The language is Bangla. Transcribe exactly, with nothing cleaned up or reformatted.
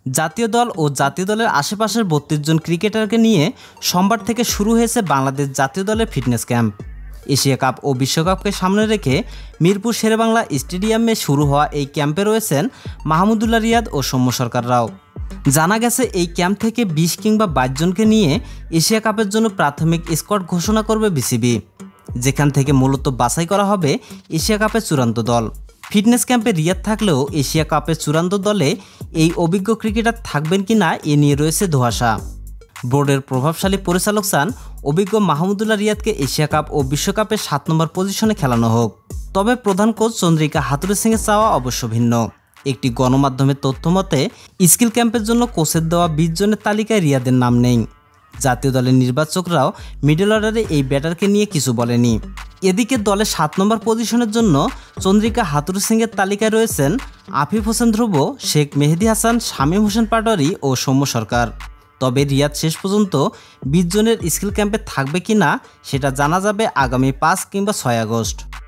জাতীয় দল ও জাতীয় দলের আশেপাশের বত্রিশ জন ক্রিকেটারকে নিয়ে সোমবার থেকে শুরু হয়েছে বাংলাদেশ জাতীয় দলের ফিটনেস ক্যাম্প। এশিয়া কাপ ও বিশ্বকাপকে সামনে রেখে মিরপুর শেরেবাংলা স্টেডিয়ামে শুরু হওয়া এই ক্যাম্পে রয়েছেন মাহমুদুল্লাহ রিয়াদ ও সৌম্য সরকাররাও। জানা গেছে এই ক্যাম্প থেকে বিশ কিংবা বাইশ জনকে নিয়ে এশিয়া কাপের জন্য প্রাথমিক স্কোয়াড ঘোষণা করবে বিসিবি, যেখান থেকে মূলত বাছাই করা হবে এশিয়া কাপের চূড়ান্ত দল। ফিটনেস ক্যাম্পে রিয়াদ থাকলেও এশিয়া কাপের চূড়ান্ত দলে এই অভিজ্ঞ ক্রিকেটার থাকবেন কিনা এ নিয়ে রয়েছে ধোঁয়াশা। বোর্ডের প্রভাবশালী পরিচালক চান অভিজ্ঞ মাহমুদুল্লাহ রিয়াদকে এশিয়া কাপ ও বিশ্বকাপের সাত নম্বর পজিশনে খেলানো হোক। তবে প্রধান কোচ চন্দ্রিকা হাথুরুসিংহের সিংয়ের চাওয়া অবশ্য ভিন্ন। একটি গণমাধ্যমের তথ্য মতে স্কিল ক্যাম্পের জন্য কোচের দেওয়া বিশ জনের তালিকায় রিয়াদের নাম নেই। জাতীয় দলের নির্বাচকরাও মিডল অর্ডারে এই ব্যাটারকে নিয়ে কিছু বলেনি। এদিকে দলের সাত নম্বর পজিশনের জন্য চন্দ্রিকা হাথুরুসিংহের সিংয়ের তালিকায় রয়েছেন আফিফ হোসেন ধ্রুব, শেখ মেহেদী হাসান, শামীম হোসেন পাটোয়ারি ও সৌম্য সরকার। তবে রিয়াদ শেষ পর্যন্ত বিশ জনের স্কিল ক্যাম্পে থাকবে কিনা সেটা জানা যাবে আগামী পাঁচ কিংবা ছয় আগস্ট।